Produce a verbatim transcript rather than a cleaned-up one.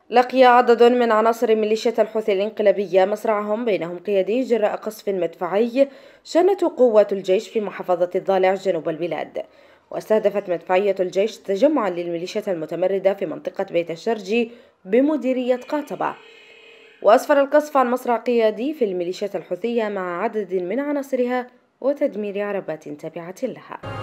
لقي عدد من عناصر ميليشيا الحوثي الانقلابية مصرعهم بينهم قيادي جراء قصف مدفعي شنته قوات الجيش في محافظة الضالع جنوب البلاد. واستهدفت مدفعية الجيش تجمعا للميليشيات المتمردة في منطقة بيت الشرجي بمديرية قاطبة. وأسفر القصف عن مصرع قيادي في الميليشيات الحوثية مع عدد من عناصرها وتدمير عربات تابعة لها.